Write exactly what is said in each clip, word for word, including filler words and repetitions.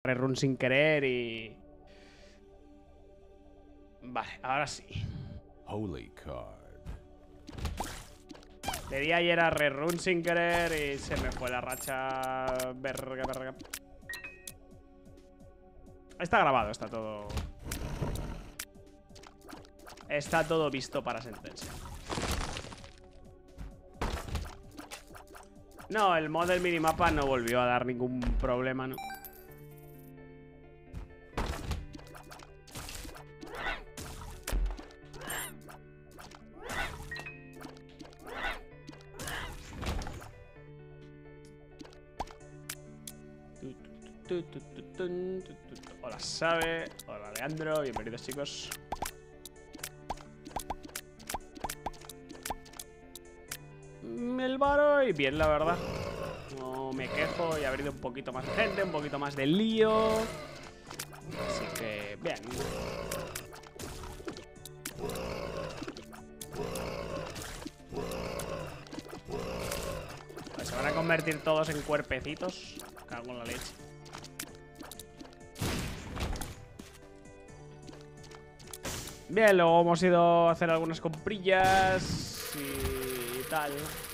rerun sin querer y... Vale, ahora sí. Holy card. Le di ayer a rerun sin querer y se me fue la racha. Verga, verga. Está grabado, está todo... Está todo visto para sentencia. No, el mod del minimapa no volvió a dar ningún problema, ¿no? Hola Sabe, hola Leandro, bienvenidos chicos. El Baro y bien la verdad. No me quejo y ha venido un poquito más de gente, un poquito más de lío. Así que bien. Pues se van a convertir todos en cuerpecitos. Cago en la leche. Bien, luego hemos ido a hacer algunas comprillas y tal.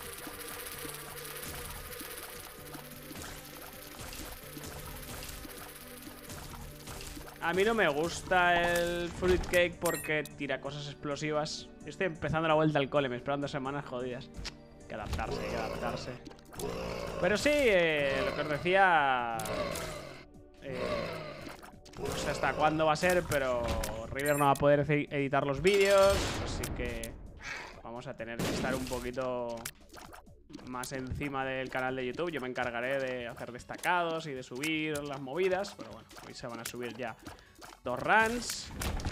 A mí no me gusta el fruitcake porque tira cosas explosivas. Yo estoy empezando la vuelta al cole, me esperan dos semanas jodidas. Hay que adaptarse, hay que adaptarse. Pero sí, eh, lo que os decía... Eh, no sé hasta cuándo va a ser, pero River no va a poder editar los vídeos, así que vamos a tener que estar un poquito más encima del canal de YouTube. Yo me encargaré de hacer destacados y de subir las movidas, pero bueno, hoy se van a subir ya dos runs.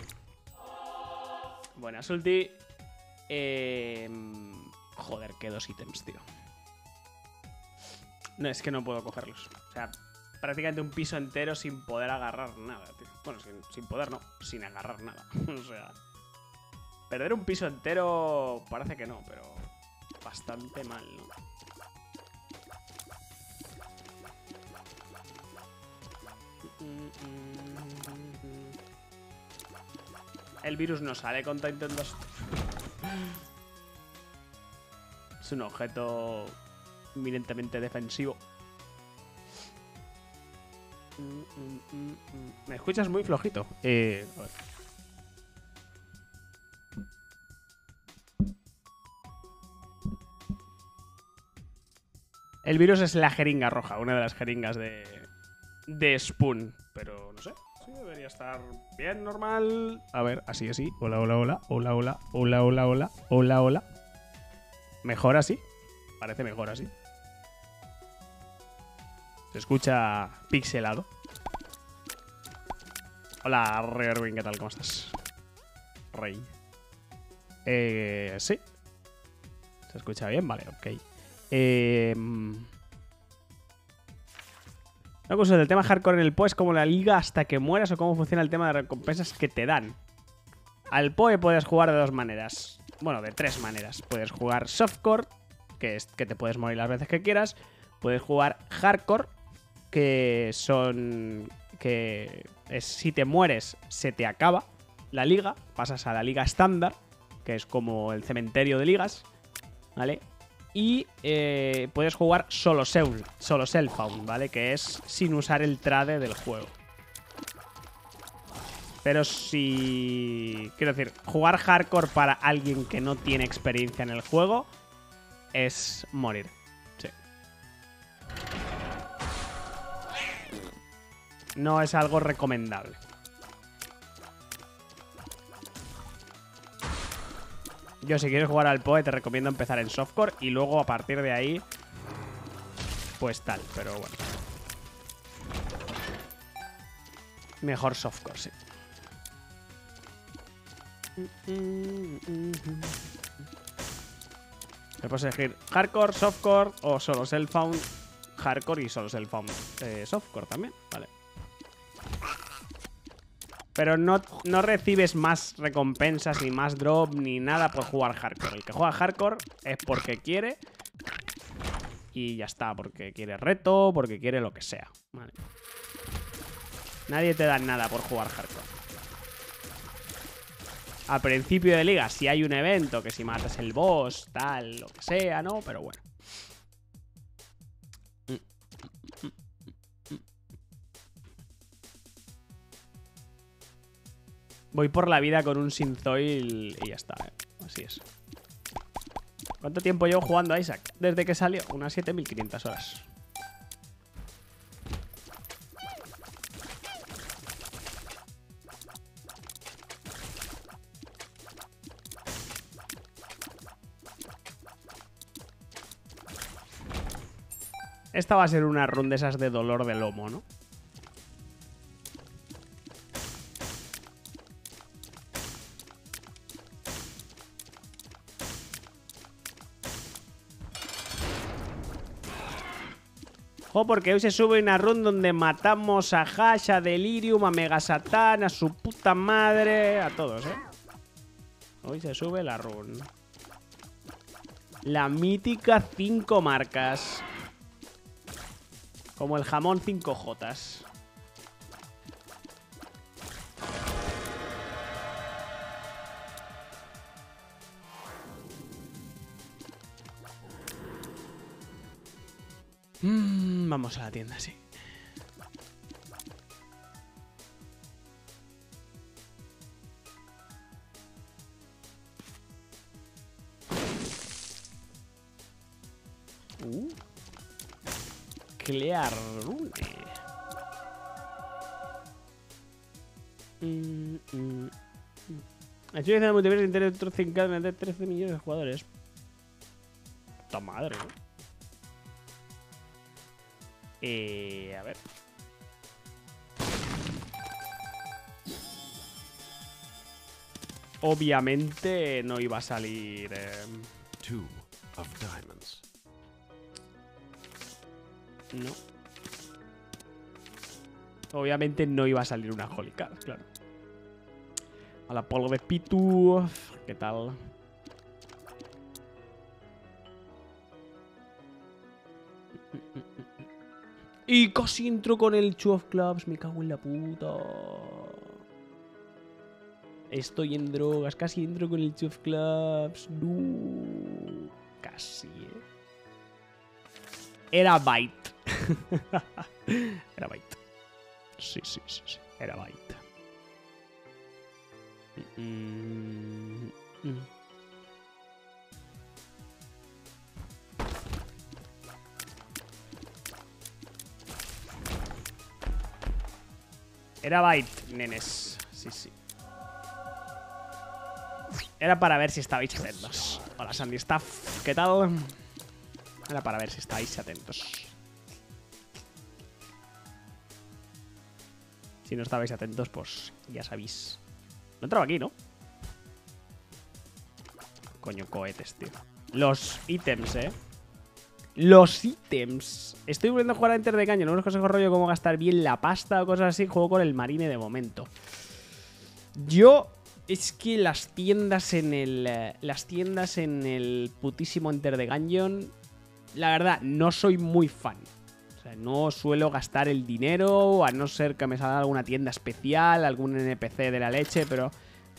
Buenas ulti. Eh, joder, qué dos ítems, tío. No, es que no puedo cogerlos. O sea, prácticamente un piso entero sin poder agarrar nada, tío. Bueno, sin, sin poder no, sin agarrar nada. O sea, perder un piso entero parece que no, pero bastante mal, ¿no? El virus no sale con Titan dos. Es un objeto eminentemente defensivo. ¿Me escuchas muy flojito? Eh, a ver. El virus es la jeringa roja, una de las jeringas de, de Spoon. Pero no sé, sí debería estar bien, normal. A ver, así, así. Hola, hola, hola. Hola, hola. Hola, hola, hola. Hola, hola. Mejor así. Parece mejor así. Se escucha pixelado. Hola, Reerwin, ¿qué tal? ¿Cómo estás? Rey. Eh, sí. ¿Se escucha bien? Vale, ok. Eh, una cosa del tema hardcore en el P O E es como la liga hasta que mueras o cómo funciona el tema de recompensas que te dan. Al P O E puedes jugar de dos maneras. Bueno, de tres maneras. Puedes jugar softcore, que es que te puedes morir las veces que quieras. Puedes jugar hardcore, que son... que es, si te mueres se te acaba la liga, pasas a la liga estándar, que es como el cementerio de ligas, ¿vale? Y eh, puedes jugar solo self, solo self-found, ¿vale? Que es sin usar el trade del juego. Pero si... quiero decir, jugar hardcore para alguien que no tiene experiencia en el juego es morir. Sí. No es algo recomendable. Yo, si quieres jugar al P O E, te recomiendo empezar en softcore y luego a partir de ahí, pues tal, pero bueno. Mejor softcore, sí. Me puedes elegir hardcore, softcore o solo self-found hardcore y solo self-found eh, softcore también, vale. Pero no, no recibes más recompensas, ni más drop, ni nada por jugar hardcore. El que juega hardcore es porque quiere y ya está, porque quiere reto, porque quiere lo que sea, vale. Nadie te da nada por jugar hardcore. Al principio de liga, si hay un evento, que si matas el boss, tal, lo que sea, ¿no? Pero bueno. Voy por la vida con un Sinzoil y ya está, ¿eh? Así es. ¿Cuánto tiempo llevo jugando a Isaac? Desde que salió, unas siete mil quinientas horas. Esta va a ser una run de esas de dolor de lomo, ¿no? Ojo, porque hoy se sube una run donde matamos a Hash, a Delirium, a Mega Satán, a su puta madre, a todos, ¿eh? Hoy se sube la run. La mítica cinco marcas. Como el jamón cinco jotas. Mm, vamos a la tienda, sí. Uh. Clear Rune. Mm, mm, mm. Estoy diciendo multiverso internet de trece millones de jugadores. Puta madre, ¿no? Eh, a ver. Obviamente no iba a salir. Eh... Two of diamonds. No. Obviamente no iba a salir una Holy Card, claro. A la polvo de Pitu. ¿Qué tal? Y casi entro con el Two of Clubs. Me cago en la puta. Estoy en drogas. Casi entro con el Two of Clubs. No. Casi, eh. Era Byte. Era Byte. Sí, sí, sí, sí. Era Byte. Mm, mm. Era Byte, nenes. Sí, sí. Era para ver si estabais atentos. Hola, Sandy Staff. ¿Qué tal? Era para ver si estáis atentos. Si no estabais atentos, pues ya sabéis. No entraba aquí, ¿no? Coño, cohetes, tío. Los ítems, ¿eh? Los ítems. Estoy volviendo a jugar a Enter the Gungeon. Unos consejos rollo cómo gastar bien la pasta o cosas así. Juego con el marine de momento. Yo... Es que las tiendas en el... Eh, las tiendas en el putísimo Enter the Gungeon... La verdad, no soy muy fan. O sea, no suelo gastar el dinero, a no ser que me salga alguna tienda especial, algún N P C de la leche, pero...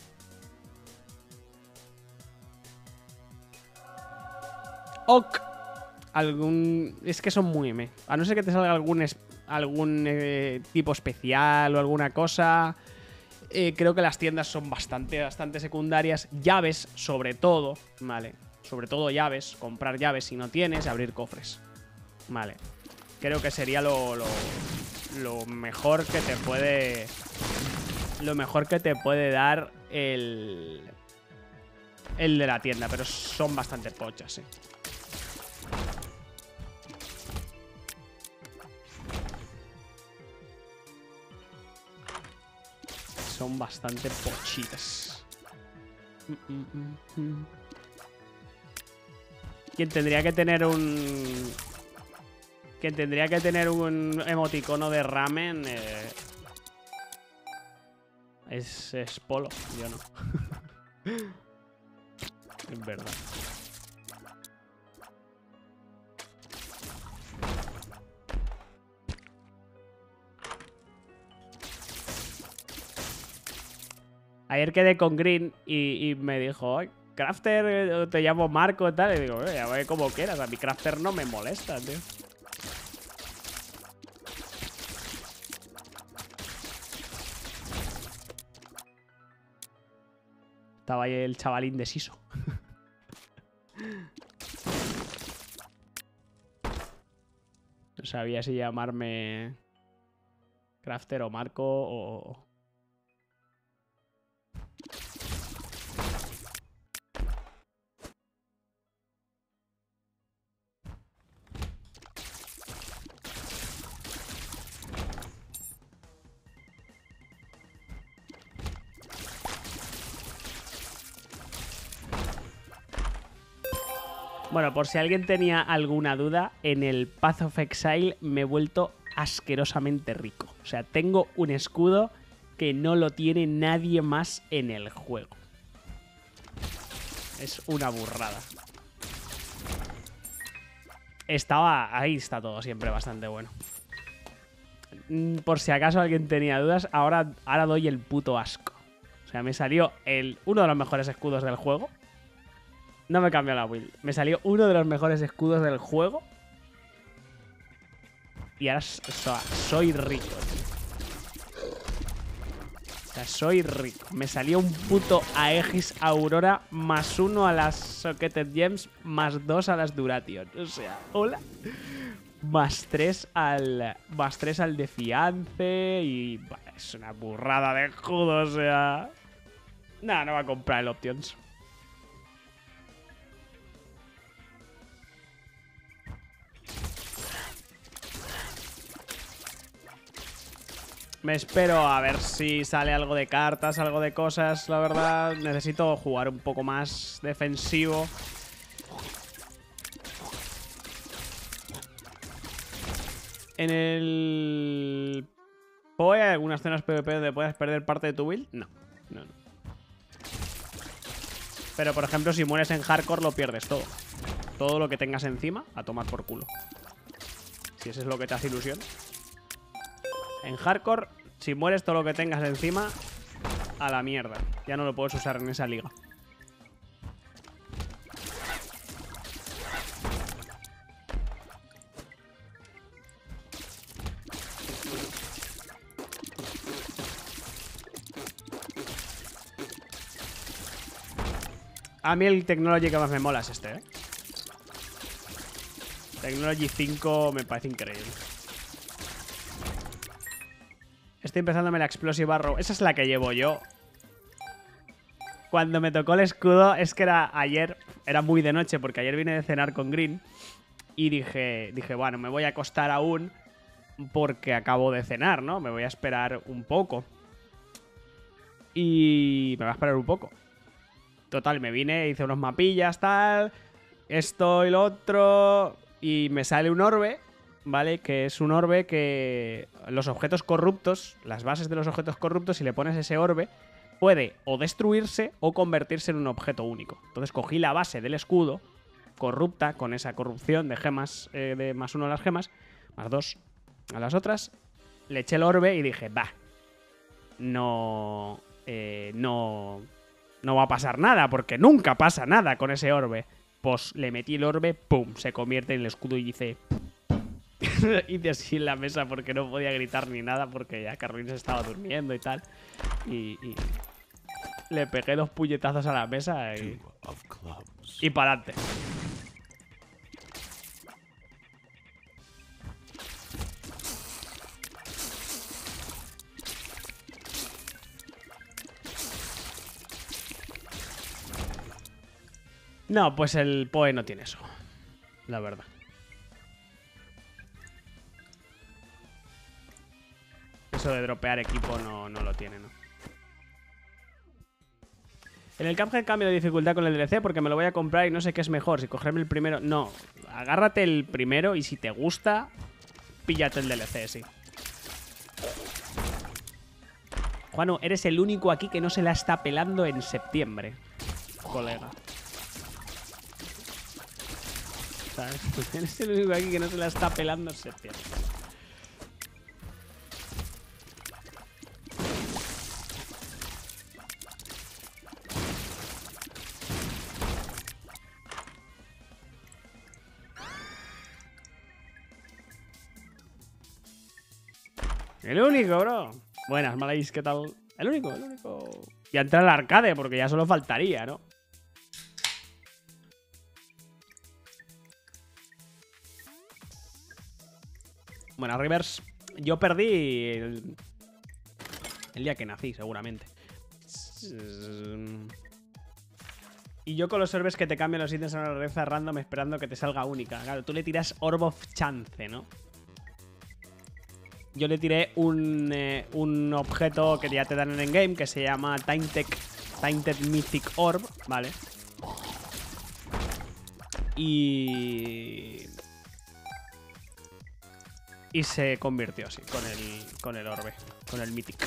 Ok. Algún... Es que son muy me. A no ser que te salga algún, es... algún eh, tipo especial o alguna cosa... Eh, creo que las tiendas son bastante, bastante secundarias. Llaves, sobre todo, ¿vale? Sobre todo llaves, comprar llaves si no tienes, abrir cofres. Vale. Creo que sería lo, lo, lo mejor que te puede... Lo mejor que te puede dar el... El de la tienda, pero son bastante pochas, ¿eh? Son bastante pochitas. Mm, mm, mm. Quien tendría que tener un... Quien tendría que tener un emoticono de ramen... Eh, es, es Polo, yo no. En verdad. Ayer quedé con Green y, y me dijo, "Ay, Crafter, eh, te llamo Marco y tal". Y digo, eh, llámame como quieras. A mi Crafter no me molesta, tío. Estaba ahí el chavalín de Siso. No sabía si llamarme Crafter o Marco o... Bueno, por si alguien tenía alguna duda, en el Path of Exile me he vuelto asquerosamente rico. O sea, tengo un escudo que no lo tiene nadie más en el juego. Es una burrada. Estaba... Ahí está todo siempre bastante bueno. Por si acaso alguien tenía dudas, ahora, ahora doy el puto asco. O sea, me salió el, uno de los mejores escudos del juego. No me cambió la build. Me salió uno de los mejores escudos del juego. Y ahora so, soy rico, tío. O sea, soy rico. Me salió un puto Aegis Aurora más uno a las Socketed Gems más dos a las Duration. O sea, hola. Más tres al. Más tres al de Fiance. Y. Bueno, es una burrada de escudo, o sea. Nada, no va a comprar el Options. Me espero a ver si sale algo de cartas, algo de cosas, la verdad. Necesito jugar un poco más defensivo. En el... ¿P O E hay algunas zonas PvP donde puedes perder parte de tu build? No, no, no. Pero, por ejemplo, si mueres en hardcore lo pierdes todo. Todo lo que tengas encima, a tomar por culo. Si eso es lo que te hace ilusión. En hardcore, si mueres todo lo que tengas encima, a la mierda. Ya no lo puedes usar en esa liga. A mí el Technology que más me mola es este, ¿eh? Technology cinco me parece increíble. Estoy empezándome la Explosive Arrow. Esa es la que llevo yo. Cuando me tocó el escudo, es que era ayer, era muy de noche, porque ayer vine de cenar con Green. Y dije, dije, bueno, me voy a acostar aún porque acabo de cenar, ¿no? Me voy a esperar un poco. Y me voy a esperar un poco. Total, me vine, hice unos mapillas, tal. Esto y lo otro. Y me sale un orbe, ¿vale? Que es un orbe que los objetos corruptos, las bases de los objetos corruptos, si le pones ese orbe, puede o destruirse o convertirse en un objeto único. Entonces cogí la base del escudo corrupta, con esa corrupción de gemas, eh, de más uno a las gemas, más dos a las otras. Le eché el orbe y dije, bah, no, eh, no, no va a pasar nada, porque nunca pasa nada con ese orbe. Pues le metí el orbe, pum, se convierte en el escudo y hice... hice así en la mesa porque no podía gritar ni nada porque ya Carolina se estaba durmiendo y tal. Y, y le pegué dos puñetazos a la mesa y, y para adelante. No, pues el P O E no tiene eso, la verdad. Eso de dropear equipo no, no lo tiene, ¿no? En el Cuphead cambio de dificultad con el D L C porque me lo voy a comprar y no sé qué es mejor, si cogerme el primero... No, agárrate el primero y si te gusta, píllate el D L C, sí. Juanu, eres el único aquí que no se la está pelando en septiembre, colega. ¿Sabes? Eres el único aquí que no se la está pelando en septiembre. El único, bro. Buenas, Malais, ¿qué tal? El único, el único. Y a entrar al arcade, porque ya solo faltaría, ¿no? Bueno, Rivers, yo perdí el, el día que nací, seguramente. Y yo con los orbes que te cambian los ítems a una rareza random esperando que te salga única. Claro, tú le tiras Orb of Chance, ¿no? Yo le tiré un, eh, un objeto que ya te dan en el endgame que se llama Tainted, Tainted Mythic Orb, ¿vale? Y... Y se convirtió así, con el, con el orbe, con el Mythic.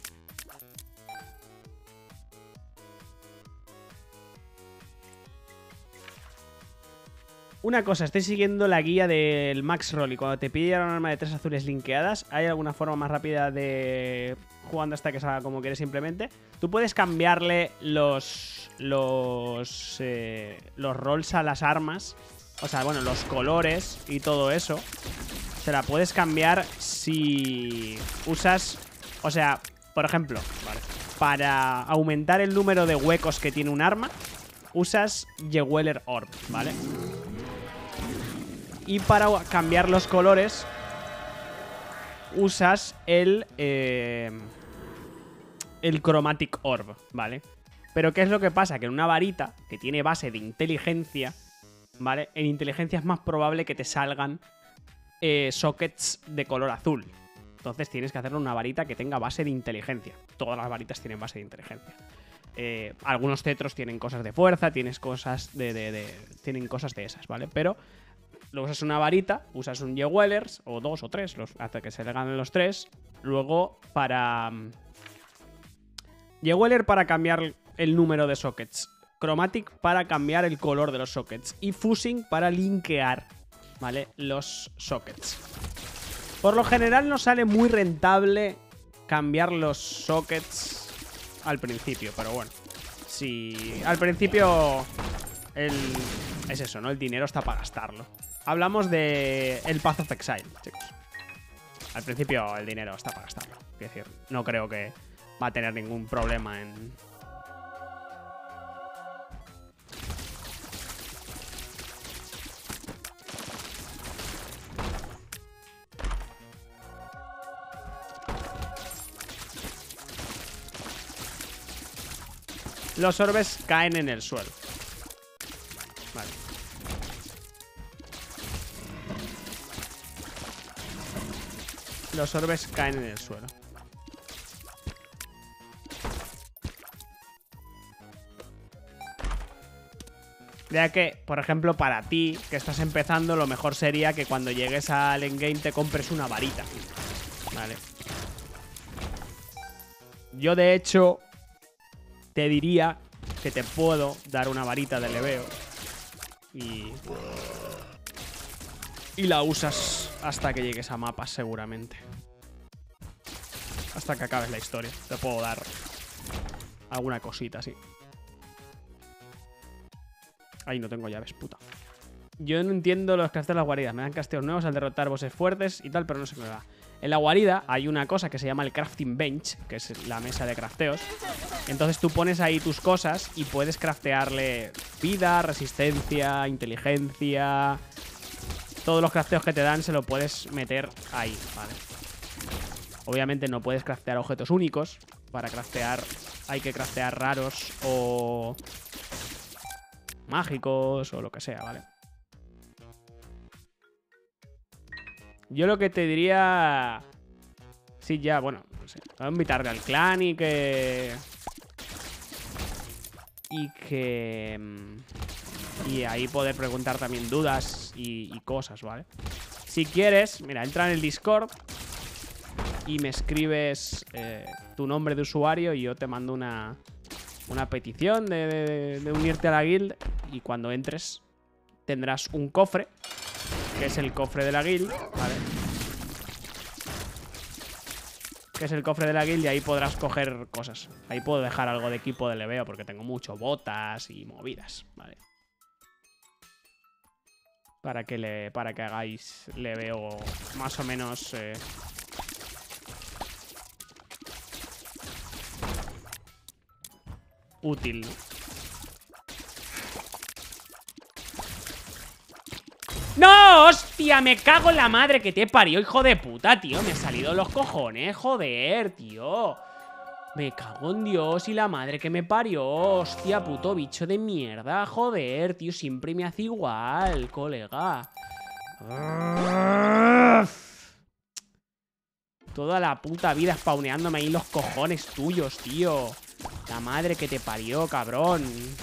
Una cosa, estoy siguiendo la guía del Max Roll y cuando te pide un arma de tres azules linkeadas, ¿hay alguna forma más rápida de jugando hasta que salga como quieres simplemente? Tú puedes cambiarle los los eh, los rolls a las armas, o sea, bueno, los colores y todo eso. Se la puedes cambiar si usas, o sea, por ejemplo, vale, para aumentar el número de huecos que tiene un arma, usas Jeweler Orb, ¿vale? Y para cambiar los colores usas el eh, el Chromatic Orb, ¿vale? Pero ¿qué es lo que pasa? Que en una varita que tiene base de inteligencia, ¿vale? En inteligencia es más probable que te salgan eh, sockets de color azul. Entonces tienes que hacerle una varita que tenga base de inteligencia. Todas las varitas tienen base de inteligencia. Eh, algunos cetros tienen cosas de fuerza, tienes cosas de, de, de, tienen cosas de esas, ¿vale? Pero lo usas una varita, usas un Jewelers, o dos o tres, los, hasta que se le ganen los tres. Luego para... Jeweler para cambiar el número de sockets. Chromatic para cambiar el color de los sockets. Y Fusing para linkear, ¿vale? Los sockets. Por lo general no sale muy rentable cambiar los sockets al principio, pero bueno. Si al principio el... es eso, ¿no? El dinero está para gastarlo. Hablamos de el Path of Exile, chicos. Al principio el dinero está para gastarlo. Es decir, no creo que va a tener ningún problema en... Los orbes caen en el suelo. Vale. Los orbes caen en el suelo. Ya que, por ejemplo, para ti, que estás empezando, lo mejor sería que cuando llegues al endgame te compres una varita. Vale. Yo, de hecho, te diría que te puedo dar una varita de leveo. Y... Y la usas hasta que llegues a mapas, seguramente. Hasta que acabes la historia. Te puedo dar alguna cosita así. Ahí no tengo llaves, puta. Yo no entiendo los crafteos de las guaridas. Me dan casteos nuevos al derrotar bosses fuertes y tal, pero no sé qué me da. En la guarida hay una cosa que se llama el Crafting Bench, que es la mesa de crafteos. Entonces tú pones ahí tus cosas y puedes craftearle vida, resistencia, inteligencia. Todos los crafteos que te dan se lo puedes meter ahí, ¿vale? Obviamente no puedes craftear objetos únicos. Para craftear hay que craftear raros o mágicos o lo que sea, ¿vale? Yo lo que te diría... Sí, ya, bueno, no sé. Voy a invitarle al clan y que... Y que... Y ahí poder preguntar también dudas y, y cosas, ¿vale? Si quieres, mira, entra en el Discord y me escribes eh, tu nombre de usuario y yo te mando una, una petición de, de, de unirte a la guild. Y cuando entres tendrás un cofre, que es el cofre de la guild, ¿vale? Que es el cofre de la guild y ahí podrás coger cosas. Ahí puedo dejar algo de equipo de leveo porque tengo mucho botas y movidas, ¿vale? Para que, le, para que hagáis leveo más o menos... Eh, útil, ¿no? ¡No! ¡Hostia! Me cago en la madre que te parió, hijo de puta, tío. Me han salido los cojones, joder, tío. Me cago en Dios y la madre que me parió. Hostia, puto bicho de mierda, joder, tío. Siempre me hace igual, colega. Toda la puta vida spawneándome ahí los cojones tuyos, tío. La madre que te parió, cabrón.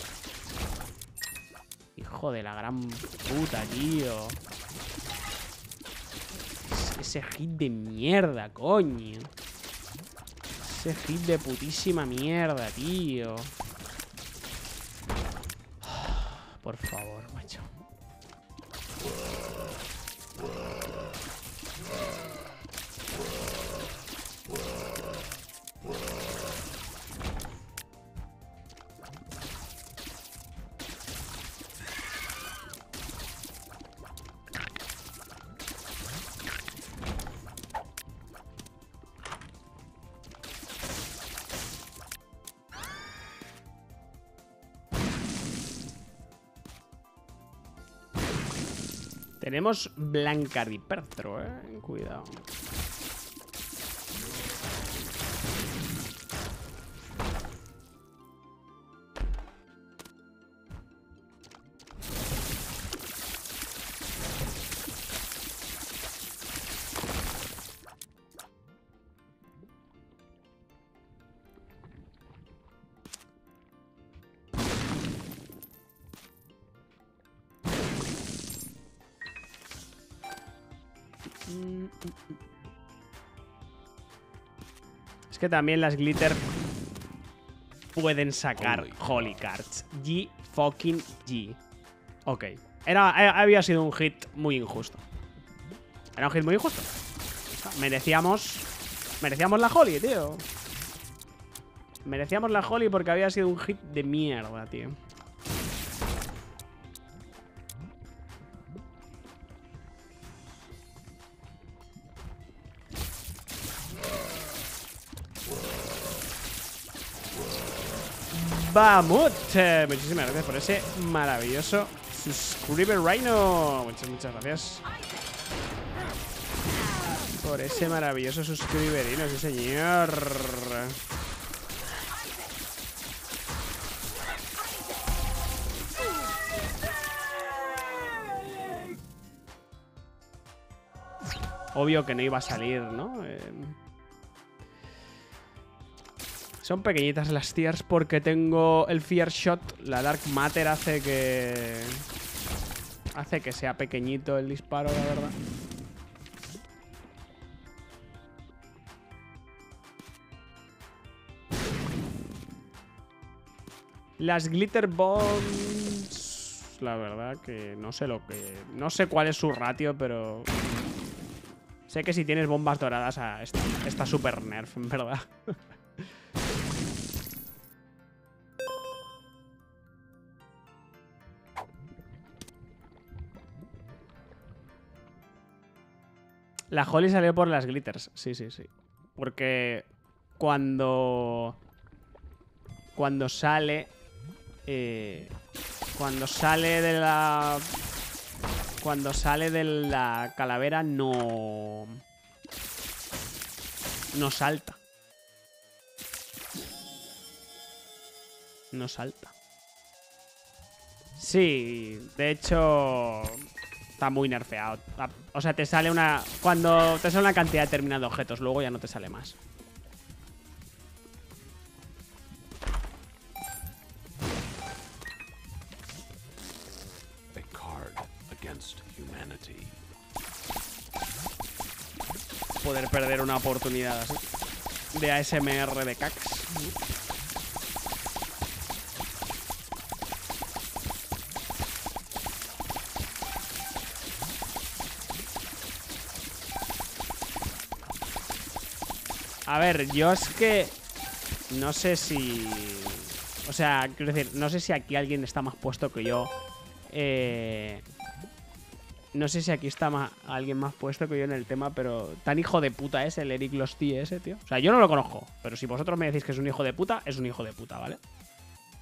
Hijo de la gran puta, tío. Ese hit de mierda, coño. Ese hit de putísima mierda, tío. Por favor, macho. Tenemos Blancardipertro, eh. Cuidado. Es que también las glitter pueden sacar Holy Cards. G fucking G. Ok. Era, había sido un hit muy injusto. Era un hit muy injusto. Merecíamos... Merecíamos la Holy, tío. Merecíamos la Holy porque había sido un hit de mierda, tío. Vamos, eh, muchísimas gracias por ese maravilloso Subscriber Rhino. Muchas, muchas gracias por ese maravilloso suscriberino, sí señor. Obvio que no iba a salir, ¿no? Eh... Son pequeñitas las tiers porque tengo el Fear Shot. La Dark Matter hace que... Hace que sea pequeñito el disparo, la verdad. Las Glitter Bombs... La verdad que no sé lo que... No sé cuál es su ratio, pero... Sé que si tienes bombas doradas está, está super nerf, en verdad. La Holly salió por las glitters. Sí, sí, sí. Porque cuando... Cuando sale... Eh, cuando sale de la... Cuando sale de la calavera no... No salta. No salta. Sí, de hecho... Está muy nerfeado. O sea, te sale una... Cuando te sale una cantidad determinada de objetos, luego ya no te sale más. A card against humanity. Poder perder una oportunidad así. De A S M R de cacks. A ver, yo es que no sé si... O sea, quiero decir, no sé si aquí alguien está más puesto que yo. Eh... No sé si aquí está más, alguien más puesto que yo en el tema, pero tan hijo de puta es el Eric Losty ese, tío. O sea, yo no lo conozco, pero si vosotros me decís que es un hijo de puta, es un hijo de puta, ¿vale?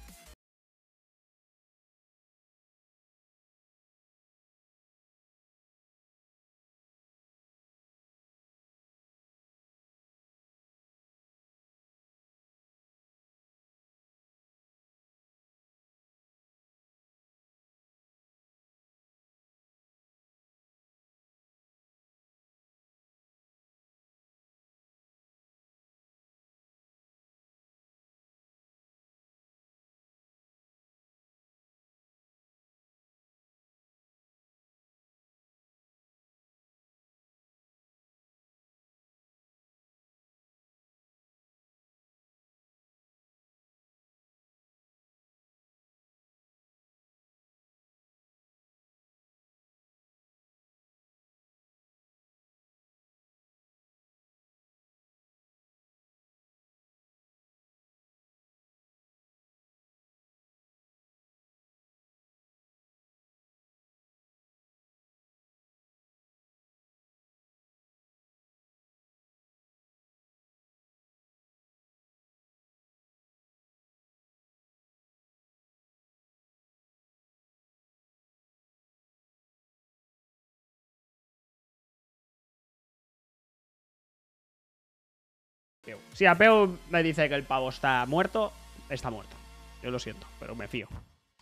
Apeu. Si Apeu me dice que el pavo está muerto, está muerto. Yo lo siento, pero me fío.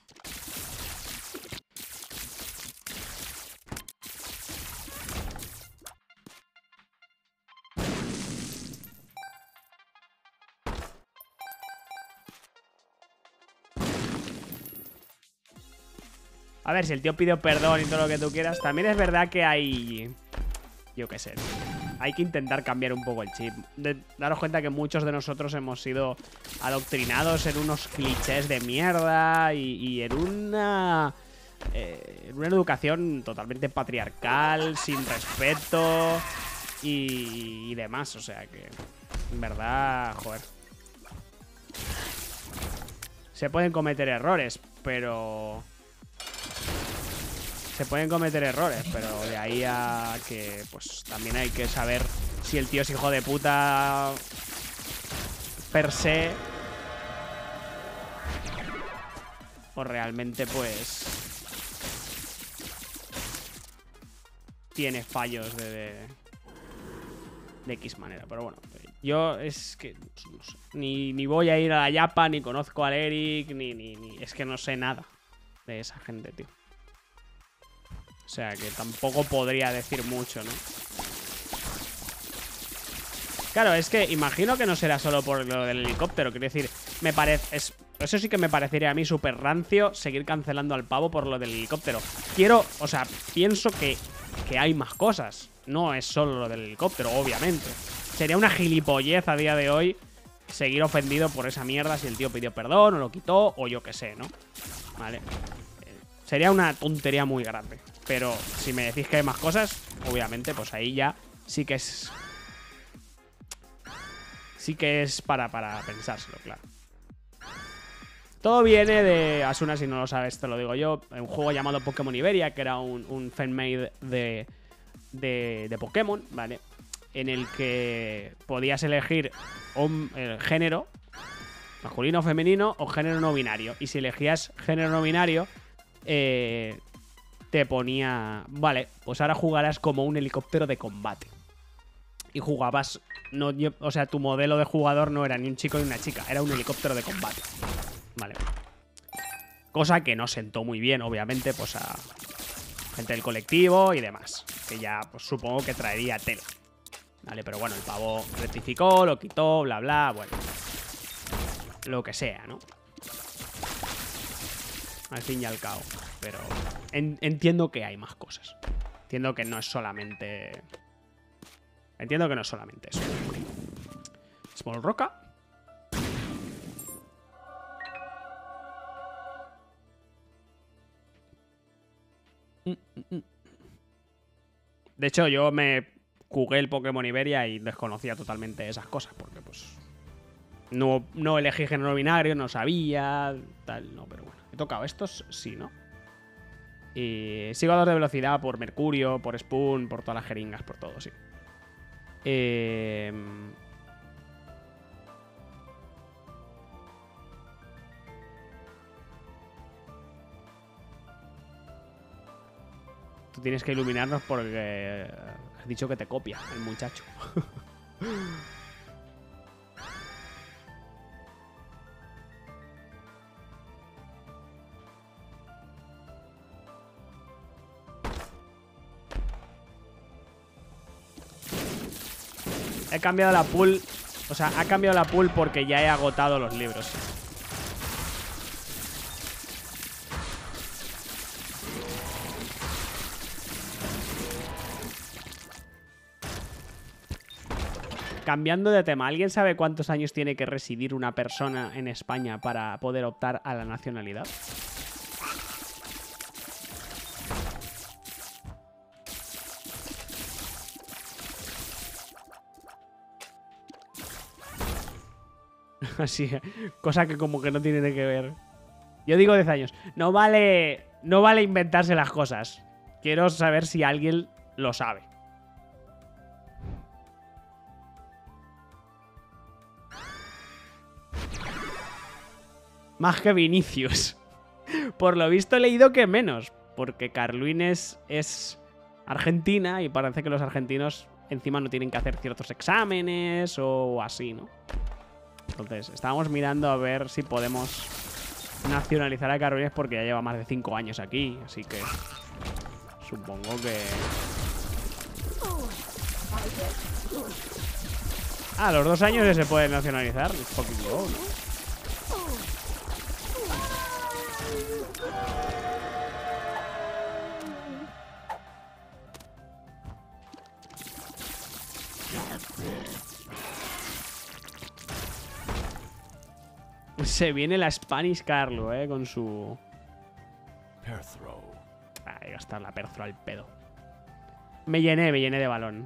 A ver, si el tío pide perdón y todo lo que tú quieras, también es verdad que hay... Yo qué sé. Hay que intentar cambiar un poco el chip. De, daros cuenta que muchos de nosotros hemos sido adoctrinados en unos clichés de mierda y, y en una... Eh, en una educación totalmente patriarcal, sin respeto y, y demás. O sea que, en verdad, joder. Se pueden cometer errores, pero... Se pueden cometer errores, pero de ahí a que pues también hay que saber si el tío es hijo de puta per se o realmente pues tiene fallos de, de, de X manera. Pero bueno, yo es que no sé, ni, ni voy a ir a la Yapa, ni conozco al Eric, ni, ni, ni es que no sé nada de esa gente, tío. O sea, que tampoco podría decir mucho, ¿no? Claro, es que imagino que no será solo por lo del helicóptero. Quiero decir, me parece... Es, eso sí que me parecería a mí súper rancio seguir cancelando al pavo por lo del helicóptero. Quiero... O sea, pienso que, que hay más cosas. No es solo lo del helicóptero, obviamente. Sería una gilipollez a día de hoy seguir ofendido por esa mierda si el tío pidió perdón o lo quitó o yo qué sé, ¿no? Vale. Eh, sería una tontería muy grande. Pero si me decís que hay más cosas, obviamente, pues ahí ya sí que es... Sí que es para, para pensárselo, claro. Todo viene de... Asuna, si no lo sabes, te lo digo yo. Un juego llamado Pokémon Iberia, que era un, un fanmade de, de, de Pokémon, ¿vale? En el que podías elegir un, el género, masculino o femenino, o género no binario. Y si elegías género no binario... Eh... te ponía... Vale, pues ahora jugarás como un helicóptero de combate. Y jugabas... No, yo, o sea, tu modelo de jugador no era ni un chico ni una chica. Era un helicóptero de combate. Vale. Cosa que no sentó muy bien, obviamente, pues a gente del colectivo y demás. Que ya, pues supongo que traería tela. Vale, pero bueno, el pavo rectificó, lo quitó, bla, bla, bueno. Lo que sea, ¿no? Al fin y al cabo. Pero en, entiendo que hay más cosas. Entiendo que no es solamente... Entiendo que no es solamente eso. Small Roca. De hecho, yo me jugué el Pokémon Iberia y desconocía totalmente esas cosas. Porque pues... No, no elegí género binario, no sabía... Tal, no, pero bueno. He tocado estos, sí, ¿no? Y sigo a dos de velocidad por Mercurio, por Spoon, por todas las jeringas, por todo, sí. Eh... Tú tienes que iluminarnos porque has dicho que te copia el muchacho. He cambiado la pool. O sea, ha cambiado la pool porque ya he agotado los libros. Cambiando de tema, ¿alguien sabe cuántos años tiene que residir una persona en España para poder optar a la nacionalidad? Así, cosa que como que no tiene que ver. Yo digo diez años. No vale, no vale inventarse las cosas. Quiero saber si alguien lo sabe. Más que Vinicius. Por lo visto he leído que menos. Porque Carluines es argentina y parece que los argentinos encima no tienen que hacer ciertos exámenes o así, ¿no? Entonces, estábamos mirando a ver si podemos nacionalizar a Carolines porque ya lleva más de cinco años aquí, así que supongo que... Ah, a los dos años ya se puede nacionalizar. Es fucking low, ¿no? Se viene la Spanish Carlo, eh, con su... Perthrow. Ahí gastar la Perthrow al pedo. Me llené, me llené de balón.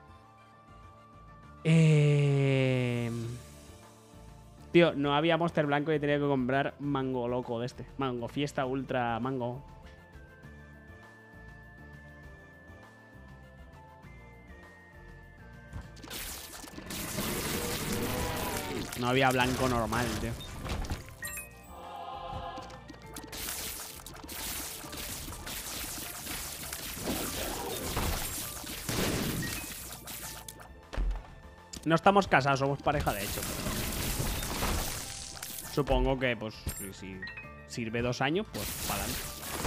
Eh... Tío, no había Monster Blanco y tenía que comprar Mango Loco de este. Mango Fiesta Ultra Mango. No había blanco normal, tío. No estamos casados, somos pareja de hecho. Supongo que, pues, si, si sirve dos años, pues para adelante.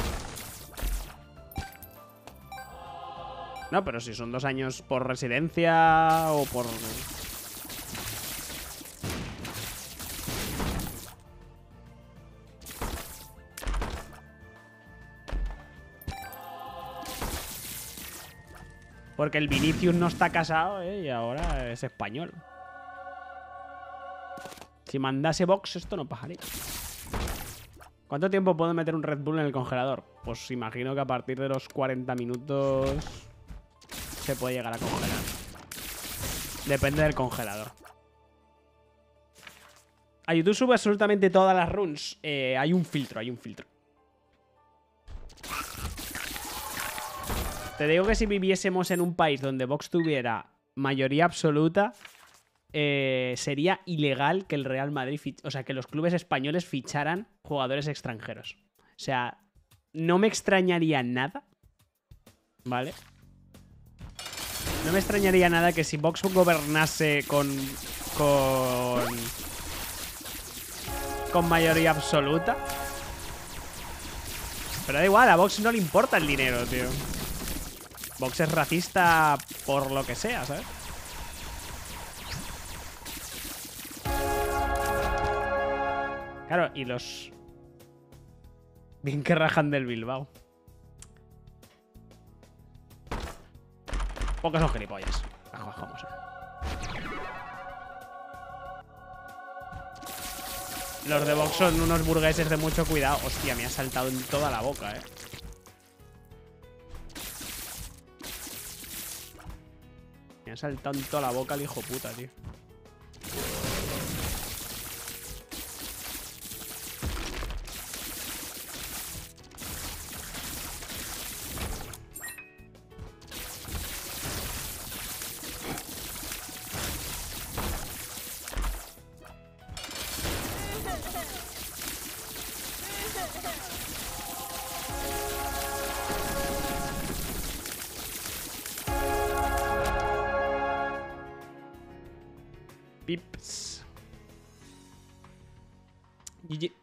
No, pero si son dos años por residencia o por... Porque el Vinicius no está casado, ¿eh? Y ahora es español. Si mandase Vox, esto no pasaría. ¿Cuánto tiempo puedo meter un Red Bull en el congelador? Pues imagino que a partir de los cuarenta minutos se puede llegar a congelar. Depende del congelador. A YouTube sube absolutamente todas las runs. Eh, hay un filtro, hay un filtro. Te digo que si viviésemos en un país donde Vox tuviera mayoría absoluta, eh, sería ilegal que el Real Madrid, o sea, que los clubes españoles ficharan jugadores extranjeros. O sea, no me extrañaría nada, ¿vale? No me extrañaría nada que si Vox gobernase con con con mayoría absoluta. Pero da igual, a Vox no le importa el dinero, tío. Vox es racista por lo que sea, ¿sabes? Claro, y los... Bien que rajan del Bilbao. Pocos son gilipollas. Vamos. Los de Vox son unos burgueses de mucho cuidado. Hostia, me ha saltado en toda la boca, eh. Me ha saltado en toda la boca el hijo puta, tío. Pips. G G.